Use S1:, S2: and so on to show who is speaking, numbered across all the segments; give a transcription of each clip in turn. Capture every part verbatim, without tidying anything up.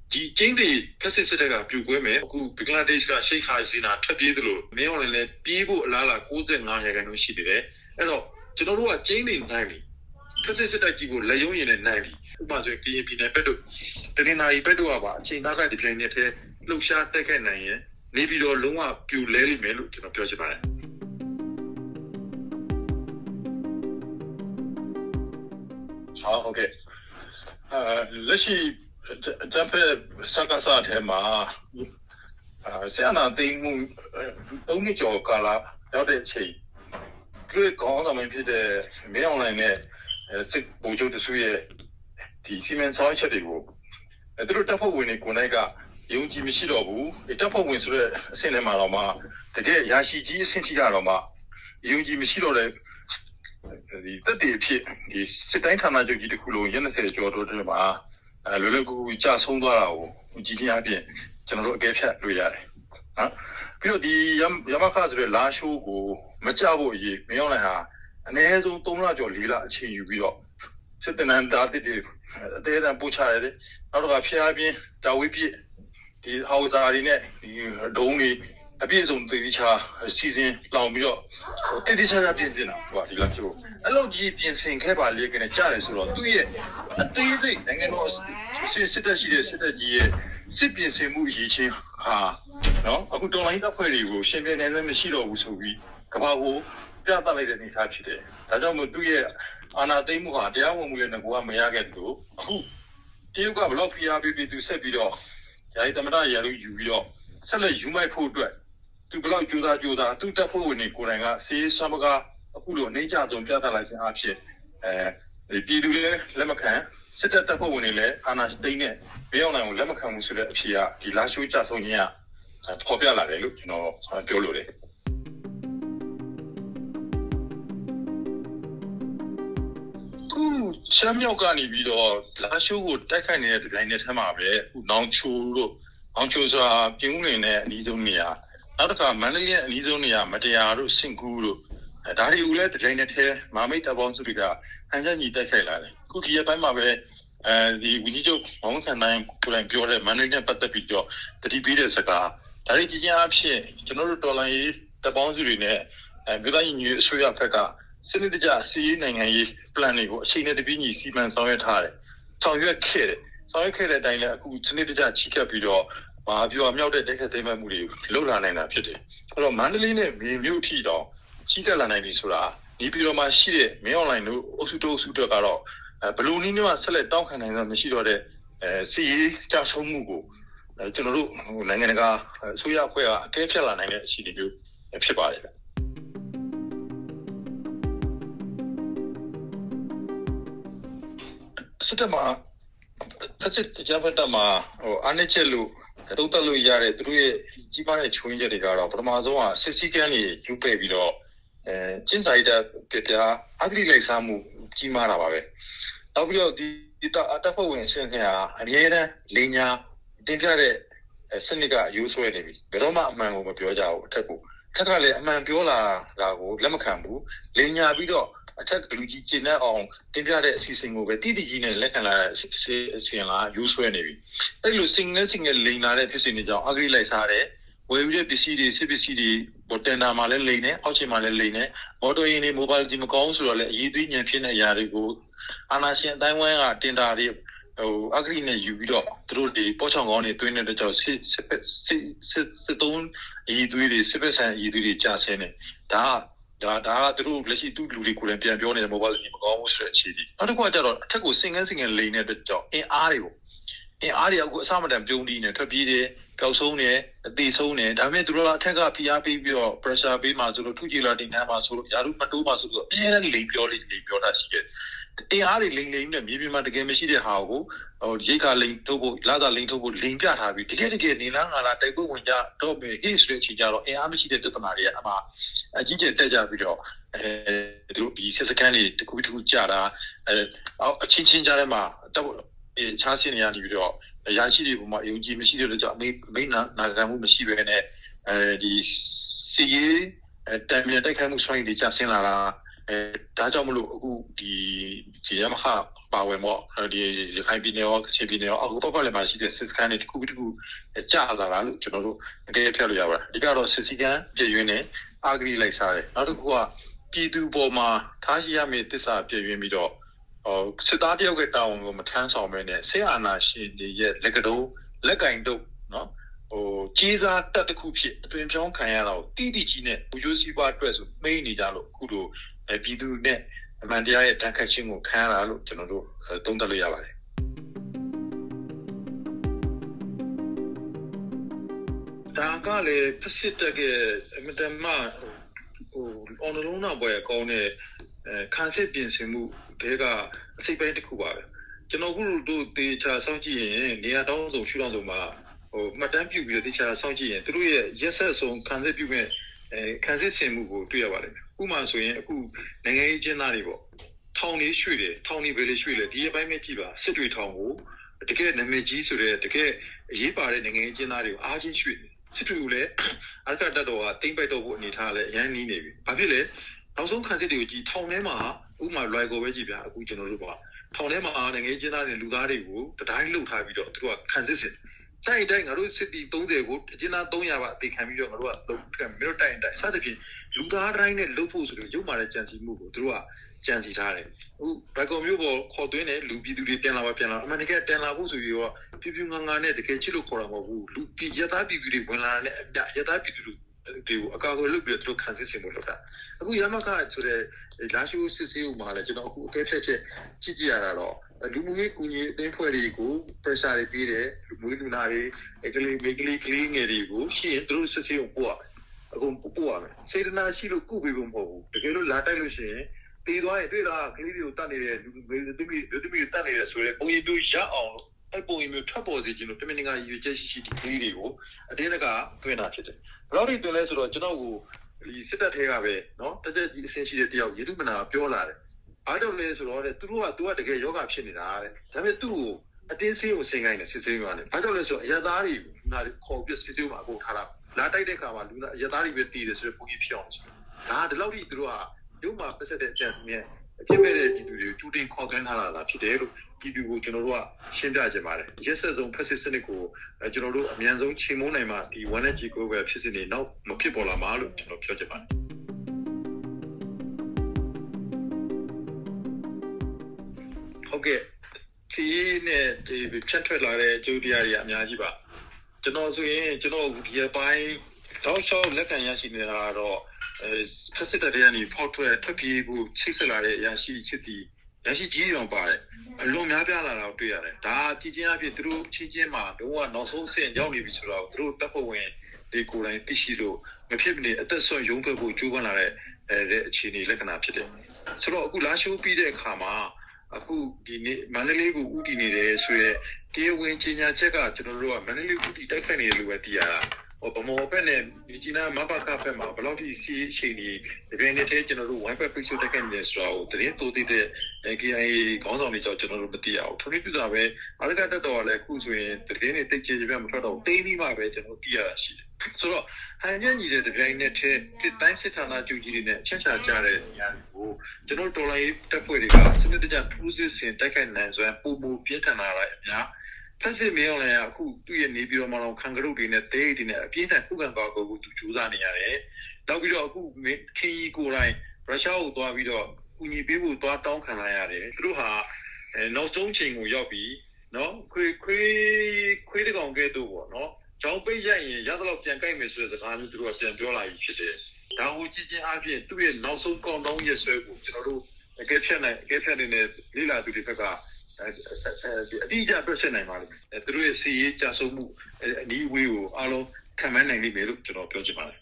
S1: ဒီကျင်းတွေဖက်စစ်စစ်တပ်ကပြိုကွဲမယ်အခုဘင်္ဂလားဒေ့ရှ်ကရှိတ်ခါစီနာထွက်ပြေးသလိုမင်းအောင်လည်းပြေးဖို့အလားအလာninety-fiveရာခိုင်နှုန်းရှိနေတယ်အဲ့တော့ကျွန်တော်တို့ကကျင်းတွေနိုင်ပြီဖက်စစ်စစ်တပ်ကြီးကိုလက်ရုံးရင်နဲ့နိုင်ပြီဥပမာဆိုကရင်ပြည်နယ်ဘက်တို့တနင်္လာရီဘက်တို့ကပါအချိန်သားကဒီပြိုင်နေတဲ့လှုပ်ရှားတက်ခဲ့နိုင်ရင်နေပြီးတော့လုံးဝပြိုလဲလိမ့်မယ်လို့ကျွန်တော်ပြောချင်ပါတယ်
S2: ဟုတ်ကဲ့အဲလက်ရှိတံဖက်စကားစားတဲ့မှာဆရာနာသိမှုသုံးနှစ်ကျော်ကာလရောက်တဲ့အချိန်ကျွေးကောင်းတာမှဖြစ်တဲ့မင်းအွန်လိုင်းနဲ့စစ်ဗိုလ်ချုပ်တစုရဲ့ဒီစီမံဆောင်ချက်တွေကိုသူတို့တပ်ဖွဲ့ဝင်တွေကိုနိုင်ကယုံကြည်မရှိတော့ဘူးတပ်ဖွဲ့ဝင်ဆိုတဲ့အဆင့်ထဲမှာတော့မှတကယ်ရာရှိကြီးအဆင့်ထိရတော့မှယုံကြည်မရှိတော့တဲ့ဒီတက်တည်ဖြစ်ဒီစစ်တိုင်းဌာနချုပ်ကြီးတစ်ခုလုံးtwentyကျော်တော့တယ်မှာအဲလွယ်လွယ်ကူကူကြာဆုံးသွားတာကိုကြည်ချင်းအပြင်ကျွန်တော်တို့အကဲဖြတ်လို့ရတယ်နော်ပြီးတော့ဒီရမခဆိုတဲ့လာရှိုးကိုမကြဖို့အရေးမရောက်နိုင်ဟာအနည်းဆုံးthreeလကျော်fourလအချိန်ယူပြီးတော့စစ်တနန်တာတိအသေးအံပို့ချရတယ်နောက်တော့ဖျားပြင်းတာဝေးပြဒီဟောက်ဇာတွေနဲ့ဒီဒုံးတွေအပြည့်စုံတည်ချာစီစဉ်လောင်ပြီးတော့တည်တည်ချာချာပြင်ဆင်တာဟိုဒီလားကျိုးအဲ့လိုကြီးပြင်ဆင်ခဲ့ပါလေကနေကြားတယ်ဆိုတော့သူ့ရဲ့အသေးစိတ်နိုင်ငံတော်စစ်စစ်တပ်ရှိတဲ့စစ်တပ်ကြီးရဲ့စစ်ပြင်ဆင်မှုရည်ချင်းဟာနော်အခုတော်လိုင်းတပ်ဖွဲ့တွေကိုရှင်ပြနေလည်းမရှိတော့ဘူးဆိုပြီးကမ္ဘာကိုပြသလိုက်တဲ့အနေအထားဖြစ်တယ်ဒါကြောင့်မို့သူ့ရဲ့အာဏာသိမ်းမှုဟာတရားဝင်မှုလည်းငါကမရခဲ့ဘူးအခုတရုတ်ကဘလောက်ဖိအားပေးပြီးသူဆက်ပြီးတော့ယာယီသမ္မတရာလူယူပြီးတော့ဆက်လက်ယူမိုက်ဖို့အတွက်သူဘလောက်ကြိုးစားကြိုးစားသူတပ်ဖွဲ့ဝင်တွေကိုယ်တိုင်ကစေးဆွမ်းပကားအခုလိုနှိမ့်ချဆုံးပြသလိုက်ခြင်းအဖြစ်အဲပြည်သူလည်းလက်မခံစစ်တပ်တပ်ဖွဲ့ဝင်တွေလည်းအာဏာသိမ်းနဲ့မရောက်နိုင်ဘူးလက်မခံဘူးဆိုတဲ့အဖြစ်ကဒီလာရှိုးကြဆုံးခြင်းကပေါ်ပြလာတယ်လို့ကျွန်တော်ပြောလို့တယ်ခုချမ်းမြောက်ကနေပြီးတော့လာရှိုးကိုတိုက်ခိုက်နေတဲ့ဒီတိုင်းနဲ့ထဲမှာပဲခုနောင်ချိုတို့အောင်ချိုဆိုတာပြင်ဦးလင်နဲ့အနီးဆုံးနေရာနောက်တစ်ခါမန္တလေးရဲ့အနီးဆုံးနေရာမတရားတို့စင်ကူးတို့ဒါတွေကိုလည်းဒီတိုင်းနဲ့ထဲမာမိတ်တပ်ပေါင်းစုတွေကအန်ဂျန်ကြီးတိုက်ခိုက်လာတယ်ခုဒီရက်ပိုင်းမှာပဲအဲဒီဝီဒီယိုဘောင်းခံနိုင်ကိုယ်တိုင်ပြောတဲ့မန္တလေးနဲ့ပတ်သက်ပြီးတော့တတိပေးတဲ့စကားဒါတွေကြီးကြီးအဖြစ်ကျွန်တော်တို့တော်လိုင်းရေးတပ်ပေါင်းစုတွေနဲ့အဲပြည်သားညီညွတ်အစိုးရဘက်ကစနစ်တကျစီးရေးနိုင်ငံရေး plan တွေကိုအချိန်နဲ့တပြေးညီစီမံဆောင်ရွက်ထားတယ်ဆောင်ရွက်ခဲ့တယ်ဆောင်ရွက်ခဲ့တဲ့အတိုင်းလည်းအခုစနစ်တကျချီးကပ်ပြီးတော့မဟာပြောမြောက်တဲ့တိုက်ခိုက်သိမ်းမှုတွေလှုပ်လာနိုင်တာဖြစ်တယ်အဲ့တော့မန္တလေးနဲ့မြေမြို့ထိတော့ချီးကပ်လာနိုင်ပြီဆိုတာဒီပြည်တော်မှာရှိတဲ့မင်းအွန်လိုင်းတို့အုပ်စုတို့အုပ်စုတို့ကတော့ဘလူးနီးနဲ့မှဆက်လက်တောင်းခံနိုင်တာမရှိတော့တဲ့အဲစီရေးကြဆုံးမှုကိုကျွန်တော်တို့နိုင်ငံတကာအစိုးရအဖွဲ့ကအကဲဖြတ်လာနိုင်တဲ့အခြေအနေမျိုးဖြစ်ပါတယ်စစ်တပ်မှာစစ်ကြမ်းဖက်တပ်မှာဟိုအားနည်းချက်လို့တုံ့တက်လို့ရတဲ့သူတို့ရဲ့ကြီးမားတဲ့ချွင်းချက်တွေကတော့ပထမဆုံးကစစ်စည်းကမ်းတွေကျူးပယ်ပြီးတော့အဲကျင်းစာရတဲ့ပြပြအဂရိလိုက်စားမှုကြီးမားတာပါပဲနောက်ပြီးတော့ဒီတပ်ဖွဲ့ဝင်အဆင့်ကအများအားလိညာတင်ပြတဲ့စနစ်ကအယူဆွဲနေပြီဘယ်တော့မှအမှန်ကိုမပြောကြဘူးအထက်ကိုထက်ကလည်းအမှန်ပြောလာတာကိုလက်မခံဘူးလိညာပြီးတော့အထက်ကလူကြီးကျင့်တဲ့အောင်တင်ပြတဲ့အစီအစဉ်ကိုပဲတိတိကြီးနဲ့လက်ခံလာတဲ့အစီအစဉ်လားယူဆွဲနေပြီအဲ့လို single single လိန်လာတဲ့ဖြစ်စဉ်တွေကြောင့်အဂရိလိုက်စားတဲ့ဝယ်ပြီးတဲ့ပစ္စည်းတွေစစ်ပစ္စည်းတွေဘော်တင်တာမှာလည်းလိန်နေအောက်ခြေမှာလည်းလိန်နေမော်တော်ယာဉ်တွေမိုဘိုင်းဒီမကောင်းဆိုတော့လည်းအရေးသွေးညံဖြစ်တဲ့အရာတွေကိုအာနာရှင်အတိုင်းဝိုင်းကတင်တာတွေဟိုအဂရိနဲ့ယူပြီးတော့သူတို့ဒီပေါ်ချောင်ကောင်းတွေတွင်းနေတဲ့ကြောင့်စစ်စစ်စစ်စစ်စစ်သုံးအရေးသွေးတွေစစ်ပက်ဆန်အရေးသွေးတွေကြာဆင်းနေဒါဒါဒါကသူတို့လက်ရှိသူ့လူတွေကိုလည်းပြန်ပြောနေတယ်မိုဘိုင်းဒီမကောင်းဘူးဆိုတဲ့အခြေအနေနောက်တစ်ခုကကျတော့အထက်ကိုစင်ကန်းစင်ကန်းလိန်နေတဲ့ကြောင့်အင်အားတွေကိုအင်အားတွေအခုအစမတန်ပြုံးတီးနေထွက်ပြေးတယ်ပျောက်ဆုံးတယ်အသေးဆုံးတယ်ဒါပေမဲ့သူတို့ကအထက်ကဖိအားပေးပြီးတော့ pressure ပေးမှဆိုလို့ထုကြည်လာတင်နှမ်းမှဆိုလို့ယာရုမတိုးမှဆိုလို့အများနဲ့လိန်ပြောလိန်ပြောတာရှိတယ်အင်အားတွေလိန်လိန်နဲ့မြေပြင်မှာတကယ်မရှိတဲ့ဟာကိုဟိုရိတ်ခါလိန်ထုတ်ဖို့လာသာလိန်ထုတ်ဖို့လိန်ပြထားပြီးတကယ်တကယ်နေလားငါလားတိုက်ပွဲဝင်ကြတော့ပဲ case တွေချီကြတော့အင်အားမရှိတဲ့ပြဿနာတွေကအမှအကြီးကျယ်တက်ကြပြီးတော့အဲသူဒီစစ်စကန်တွေတခုတခုကြတာအဲအချင်းချင်းကြားထဲမှာတော့ချားစင်းနေရပြီးတော့ရရှိတွေပေါ်မှာယုံကြည်မရှိတဲ့ကြောင့်အမိမိနာနာခံမှုမရှိဘဲနဲ့အဲဒီစီရေးတံမြန်တိုက်ခိုက်မှုဆွမ်းရည်တွေကျဆင်းလာတာဒါကြောင့်မလို့အခုဒီဒီရမခပါဝင်မော့ဒီရခိုင်ပြည်နယ်ရောကချင်ပြည်နယ်ရောအခုပတ်ပတ်လည်းမှရှိတဲ့စစ်စခန်းတွေတစ်ခုတစ်ခုကြာလာတာလို့ကျွန်တော်တို့အကဲဖြတ်လို့ရပါတယ်အဓိကတော့စစ်စခန်းပြည်ရင်းနဲ့အာဂရီလိုက်စားတယ်နောက်တစ်ခုကပြည်သူပေါ်မှာထားရှိရမယ့်တစ္ဆာပြည်ရင်းပြီးတော့ဟိုစစ်သားတယောက်ကတာဝန်ကိုမထမ်းဆောင်မဲနဲ့ဆေးအာဏာရှင်တွေရဲ့လက်ကတော်လက်ကင်တော့နော်ဟိုကြီးစားတက်တစ်ခုဖြစ်အတွင်ပြောင်းခံရတာကိုတိတိကြီးနဲ့ဘူယိုစီပွားအတွက်ဆိုမိတ်နေကြလို့အခုတို့ပြည်သူနဲ့အမှန်တရားရဲ့တန်ခတ်ခြင်းကိုခံရတာလို့ကျွန်တော်တို့သုံးသပ်လို့ရပါတယ်
S1: ဒါကလည်းဖစစ်တက်ကအမတမဟိုအွန်လိုင်းနောက်ပွဲကောင်းတဲ့ခန်းစစ်ပြင်ဆင်မှုတွေကအစိပ်ပိုင်းတစ်ခုပါပဲကျွန်တော်တို့တို့တေချာစောင့်ကြည့်ရင်နေရာတောင်းဆုံးရှုထောင့်ဆုံးမှာဟိုမှတ်တမ်းပြုပြီးတော့တေချာစောင့်ကြည့်ရင်တို့ရဲ့ရက်ဆက်ဆုံးခန်းစစ်ပြုမဲ့အဲခန်းစစ်ဆင်မှုကိုတွေ့ရပါတယ်ဥပမာဆိုရင်အခုနိုင်ငံရေးကျင်းသားတွေပေါ့ထောင်လေးရွှေ့တယ်ထောင်လေးပဲလေးရွှေ့တယ်ဒီအပိုင်းပဲကြည့်ပါစစ်တွေထောင်ကိုတကယ်နာမည်ကြီးဆိုတဲ့တကယ်အရေးပါတဲ့နိုင်ငံရေးကျင်းသားတွေကိုအားချင်းရွှေ့တယ်စစ်တွေကိုလည်းအကတတ်တော်ကတိမ့်ပိုက်တော့ဖို့အနေထားလည်းအရင်နီးနေပြီဘာဖြစ်လဲနောက်ဆုံးခန်းစစ်တွေကိုကြည့်ထောင်ထဲမှာဥပမာလွိုင်ကိုပဲကြည့်ဗျာအခုကျွန်တော်တို့ကထောင်ထဲမှာနိုင်ငံရေးကျင်းသားတွေလူသားတွေကိုတတိုင်းလှုပ်ထားပြီးတော့သူတို့ကခန်းစစ်စစ်တိုင်းတိုင်းငါတို့စစ်တီသုံးဆယ်ကိုအကျဉ်းသားသုံးရာပါအသေးခံပြီးတော့ငါတို့ကလုံခံမြို့တိုင်းတိုင်းစသဖြင့်လူသားတိုင်းနဲ့လှုပ်ဖို့ဆိုလို့ရုပ်မာတဲ့ကြံစီမှုကိုသူတို့ကကြံစီထားတယ်အခုဘက်ကောင်မျိုးပေါ်ခေါ်သွင်းတဲ့လူပြည်သူတွေပြန်လာပါပြန်လာအမှန်တကယ်ပြန်လာဖို့ဆိုပြီးတော့ပြပြငငနဲ့တကယ်ချစ်လို့ခေါ်တာမဟုတ်ဘူးလူပြည်ရသားပြည်သူတွေဝင်လာတဲ့အပြရသားပြည်သူတွေကိုအကာအကွယ်လုပ်ပြီးတော့သူတို့ခံစစ်ဆင်ဖို့လုပ်တာအခုရမခဆိုတဲ့လာရှိုးစစ်ဆေးဥမှာလည်းကျွန်တော်အခုအကဲဖြတ်ချက်ကြည့်ကြည့်ရတာတော့လူမှုရေးကူညီအသင်းဖွဲ့တွေကို pressure တွေပေးတယ်လူမှုလူနာတွေအကလေးမိကလေးကလေးငယ်တွေကိုရှိရင်သူတို့စစ်ဆေးကိုပို့ရမယ်အကုန်ပို့ရမယ်စေတနာရှိလို့ကုပေးဖို့မဟုတ်ဘူးတကယ်လို့လာတိုက်လို့ရှိရင်တေးသွားရင်တွေ့လားကလေးတွေကိုတတ်နေတဲ့လူလူသမီးလူသမီးတတ်နေတဲ့ဆိုရဲပုံရိပ်မျိုးရအောင်လို့အဲ့ပုံရိပ်မျိုးထွက်ပေါ်စေခြင်းလို့တမင်ငါရွေချက်ရှိရှိဒီကလေးတွေကိုအတင်းတကတွင်တာဖြစ်တယ်ဘယ်တော့ဒီတွင်လဲဆိုတော့ကျွန်တော်ကိုဒီစစ်တပ်ထဲကပဲเนาะတကြက်ကြီးအဆင်းရှိတဲ့တယောက်ယေတုမနာပြောလာတယ်အားကြောင့်လဲဆိုတော့တဲ့သူတို့ကသူကတကယ်ယောဂဖြစ်နေတာတဲ့ဒါပေမဲ့သူ့ကိုအတင်းဆေးကိုဆင်ခိုင်းတယ်စစ်ဆေးရွာနဲ့အားကြောင့်လဲဆိုတော့အရသားတွေလူနာတွေခေါ်ပြစစ်ဆေးမှာအကုန်ထားတာလာတိုက်တဲ့ခါမှာလူနာအရသားတွေပဲတည်တယ်ဆိုတော့ပုံကြီးဖြစ်အောင်ဒါဒီလောက်ထိသူတို့ကရုပ်မှာပတ်သက်တဲ့အကြံစီနဲ့အဖြစ်မဲ့တဲ့ပြည်သူတွေကိုကျူတင်ခေါ်သွင်းထားတာဖြစ်တယ်လို့ပြည်သူကိုကျွန်တော်တို့ကရှင်းပြကြပါတယ်ရက်ဆက်ဆုံးဖက်စစ်စနစ်ကိုကျွန်တော်တို့အမြန်ဆုံးချိန်မိုးနိုင်မှဒီ one H ကိုပဲဖြစ်စစ်နေနောက်မဖြစ်ပေါ်လာမှာလို့ကျွန်တော်ပြောချင်ပါတယ်ဟုတ်ကဲ့ဒီနဲ့ဒီဖြတ်ထွက်လာတဲ့ကျိုးတရားတွေအများကြီးပါကျွန်တော်ဆိုရင်ကျွန်တော်ဒီအပိုင်းတောက်လျှောက်လက်ခံရရှိနေတာကတော့အဲဖက်စစ်တဲ့ကနေဖောက်ထွက်ထွက်ပြေးဖို့ချိတ်ဆက်လာတဲ့အရာရှိစစ်တီရရှိကြီးတော်ပါတယ်အလွန်များပြားလာတာကိုတွေ့ရတယ်ဒါကြည်ချင်းအဖြစ်သူတို့ချင်းချင်းမှာတော့ကနောက်ဆုံးဆင့်ရောက်နေပြီဆိုတော့သူတို့တပ်ဖွဲ့ဝင်တွေကိုယ်တိုင်သိရှိလို့မဖြစ်မနေအသက်ဆွမ်းရုံးထွက်ဖို့ကြိုးပမ်းလာတဲ့အဲအခြေအနေလက္ခဏာဖြစ်တယ်ဆိုတော့အခုလာရှိုးပြီးတဲ့အခါမှာအခုဒီနေ့မန္တလေးကိုဥတည်နေတယ်ဆိုရဲတရားဝင်ကြီးညာချက်ကကျွန်တော်တို့ကမန္တလေးဥတည်တိုက်ခိုက်နေတယ်လို့ပဲသိရတာဟိုဗမောဘက်နဲ့ဒီကြီးနာမဘကဘက်မှာဘယ်လောက်ထိစီးအခြေအနေဒီပိုင်းနဲ့ကျွန်တော်တို့ wifi ပိတ်ဆို့တက်ခဲ့နေဆိုတော့တရင်တိုးတည်တဲ့ K I A ခေါင်းဆောင်တွေကြောင့်ကျွန်တော်တို့မသိရဘူးထိုနည်းပြစားပဲအရကတက်တော်လည်းအခုဆိုရင်တရင်တွေတိတ်ချေပြမထွက်တော့တိတ်ပြီးမှပဲကျွန်တော်သိရတာရှိတယ်ဆိုတော့ဟန်ညံ့ညီတဲ့ဒီပိုင်းနဲ့တဲ့တိုင်းစစ်ဌာနချုပ်ကြီးတွေနဲ့ချက်ချာကြတဲ့နေရာတွေကိုကျွန်တော်တော်လိုင်းတက်ဖွဲ့တွေကစနစ်တကျထူးစစ်ဆင်တိုက်ခိုက်နိုင်စွမ်းပုံမှုပြင်းထန်လာတဲ့အများဖက်စစ်မင်းအောင်လည်းအခုသူ့ရဲ့နေပြီးတော့မှတော့ခံကရုတ်တွေနဲ့တဲတွေနဲ့အပြင်းထန်ခုခံသွားကိုသူကြိုးစားနေရတယ်။နောက်ပြီးတော့အခုခင်ကြီးကိုယ်တိုင်ရုရှားကိုသွားပြီးတော့ကူညီပေးဖို့သွားတောင်းခံလာရတယ်။သူတို့ဟာအဲနောက်ဆုံးချိန်ကိုရောက်ပြီးနော်ခွေခွေခွေးတကောင်ကဲတော့ပေါ့နော်။ကြောင်ပိတ်ရိုက်ရင်ရသလောက်ပြန်ကြိုက်မယ်ဆိုတဲ့စကားမျိုးသူတို့ကပြန်ပြောလာပြီဖြစ်တယ်။ဒါကိုကြည့်ချင်းအပြင်သူ့ရဲ့နောက်ဆုံးကောင်တောင်းရက်ဆွဲကိုကျွန်တော်တို့အကဲဖြတ်နိုင်အကဲဖြတ်နေတဲ့လိလာသူတွေဘက်ကအတိအကျပြည့်နိုင်ပါလိမ့်မယ်သူတို့ရဲ့စီရေးကြဆုံးမှုအနည်းဝေးကိုအားလုံးခံမနိုင်လိမ့်မယ်လို့ကျွန်တော်ပြောချင်ပါတယ်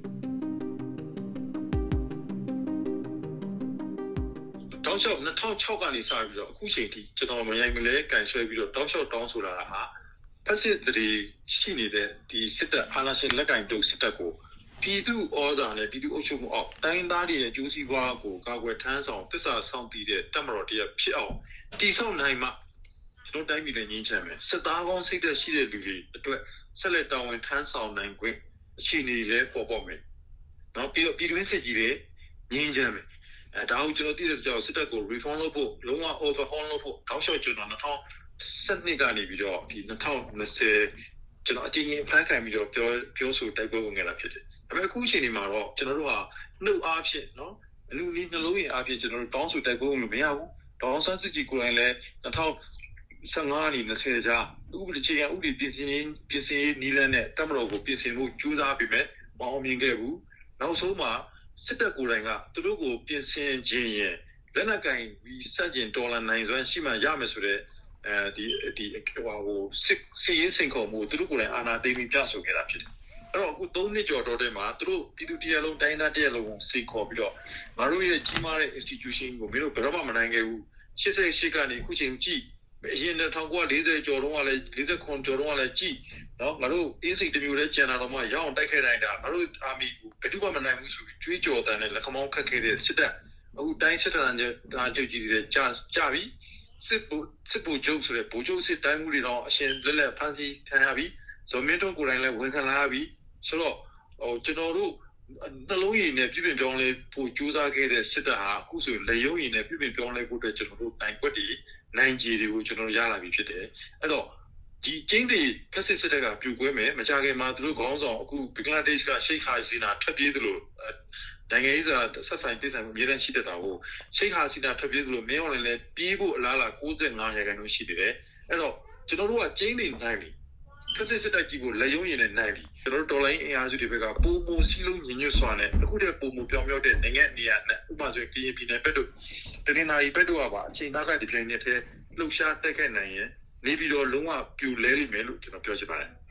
S1: တောက်လျှောက်၂၀၀၆ကနေစပြီးတော့အခုချိန်ထိကျွန်တော်မရိုက်မလဲကန်ဆွဲပြီးတော့တောက်လျှောက်တောင်းဆိုတာဟာဖက်စစ်တွေရှိနေတဲ့ဒီစစ်တပ်အာဏာရှင်လက်ကင်တုပ်စစ်တပ်ကိုပြည်သူဩဇာနဲ့ပြည်သူအုပ်ချုပ်မှုအောက်တိုင်းသားတွေရဲ့အကျိုးစီးပွားကိုကာကွယ်ထမ်းဆောင်တစ္ဆာဆောင်တည်တဲ့တပ်မတော်တရားဖြစ်အောင်တည်ဆောက်နိုင်မှကျွန်တော်တိုင်းပြည်နဲ့ငြိမ်းချမ်းမယ်စစ်သားကောင်းစိတ်သက်ရှိတဲ့လူတွေအတွက်ဆက်လက်တာဝန်ထမ်းဆောင်နိုင်ခွင့်အခြေအနေလည်းပေါ်ပေါက်မယ်နောက်ပြီးတော့ပြည်တွင်းစစ်ကြီးတွေငြိမ်းချမ်းမယ်အဲဒါကိုကျွန်တော်သိတဲ့ကြောင့်စစ်တပ်ကို reform လုပ်ဖို့လုံးဝ overhaul လုပ်ဖို့တောက်လျှောက်ကျွန်တော်၂၀၁၂ကနေပြီးတော့ဒီ၂၀၂၀ကျွန်တော်အချင်းချင်းဖန်ခံပြီးတော့ပြောပြောဆိုတိုက်ပွဲဝင်ခဲ့တာဖြစ်တယ်။ဒါပေမဲ့အခုအချိန်ဒီမှာတော့ကျွန်တော်တို့ဟာနှုတ်အားဖြင့်နော်အလူနီးနှလုံးရည်အားဖြင့်ကျွန်တော်တို့တောင်းဆိုတိုက်ပွဲဝင်လို့မရဘူး။ဒေါအောင်ဆန်းစုကြည်ကိုယ်တိုင်လည်း၂၀၁၅ကနေ၂၀ကြားဥပဒေချေကဥပဒေပြင်ဆင်ပြင်ဆင်နီးလန်းနဲ့တမတော်ကိုပြင်ဆင်မှုကြိုးစားပြီးမဲ့မအောင်မြင်ခဲ့ဘူး။နောက်ဆုံးမှာစစ်တပ်ကိုယ်တိုင်ကသူတို့ကိုပြင်ဆင်ခြင်းရင်လက်နက်ကင်ပြီးစတင်ဒေါ်လာနိုင်စွမ်းရှိမှရမယ်ဆိုတဲ့အဲဒီဒီဟိုစစ်စီရင်စင်ခေါ်မှုသူတို့ကိုယ်တိုင်အာဏာသိမ်းပြီးပြဆိုခဲ့တာဖြစ်တယ်။အဲ့တော့အခုသုံးနှစ်ကျော်တော့တဲ့မှာသူတို့ပြည်သူတရားလုံးတိုင်းသားတရားလုံးကိုစိတ်ခေါ်ပြီးတော့ငါတို့ရဲ့ကြီးမားတဲ့ institution ကိုမင်းတို့ဘယ်တော့မှမနိုင်ခဲ့ဘူး။ရှစ်ဆယ့်ရှစ်ကနေအခုချိန်ကြည့်အရင်၁၉၄၀ကျော်တုန်းကလည်း၄၇ကျော်တုန်းကလည်းကြည့်နော်ငါတို့အင်းစိတ်တမျိုးလဲကျန်တာတော့မှရအောင်တိုက်ခဲ့တိုင်းတာငါတို့အာမီကိုဘယ်သူမှမနိုင်ဘူးဆိုပြီးကြွေးကြော်တန်နဲ့လက်ခမောင်းခတ်ခဲ့တဲ့စစ်တပ်အခုတိုင်းစစ်တပ်တာချုပ်ကြီးတွေကြာကြာပြီးစစ်ဘူစစ်ဘူချုပ်ဆိုတဲ့ဘူချုပ်စစ်တိုင်းမှုတွေတော့အရှင်လက်လက်ဖမ်းဆီးခံရပြီးဇော်မင်းတို့ကိုယ်တိုင်လည်းဝန်ခံလာပြီးဆိုတော့ဟိုကျွန်တော်တို့နှလုံးရည်နဲ့ပြည်ပြင်ပြောင်းလဲဖို့ကြိုးစားခဲ့တဲ့စစ်တပ်ဟာအခုဆိုလက်ရုံးရည်နဲ့ပြည်ပြင်ပြောင်းလဲဖို့အတွက်ကျွန်တော်တို့နိုင်ွက်တွေနိုင်ကြီးတွေကိုကျွန်တော်ရလာပြီဖြစ်တယ်အဲ့တော့ဒီကျင်းတွေဖက်စစ်စစ်တပ်ကပြူကွဲမယ်မကြခင်မှာသူတို့ခေါင်းဆောင်အခုဘင်္ဂလားဒေ့ရှ်ကရှိတ်ဟာစီနာထွက်ပြေးသလိုနိုင်ငံရေးစာဆက်ဆိုင်ပြည်ဆိုင်အမြဲတမ်းရှိတတ်တာကိုရှိတ်ဟာစီနာထွက်ပြေးသလိုမင်းအောင်လည်းပြေးဖို့အလားအလာ၉၅ရာခိုင်နှုန်းရှိနေတယ်အဲ့တော့ကျွန်တော်တို့ကကျင်းတွေနိုင်ပြီဖက်စစ်စစ်တပ်ကြီးကိုလက်ရုံးရည်နဲ့နိုင်ပြီကျွန်တော်တို့ဒေါ်လာရင်းအင်အားစုတွေဘက်ကပုံပုံစီးလုံးညင်ညွတ်စွာနဲ့အခုတည်းပုံပုံပြောင်းပြောင်းတဲ့နိုင်ငံနေရာနဲ့ဥပမာဆိုရင်ကရင်ပြည်နယ်ဘက်တို့တနင်္လာရီဘက်တို့ကပါအချိန်သားကဒီပြိုင်နေတဲ့လှုပ်ရှားတိုက်ခိုက်နိုင်ရင်နေပြီးတော့လုံးဝပြူလဲလိမ့်မယ်လို့ကျွန်တော်ပြောချင်ပါတယ်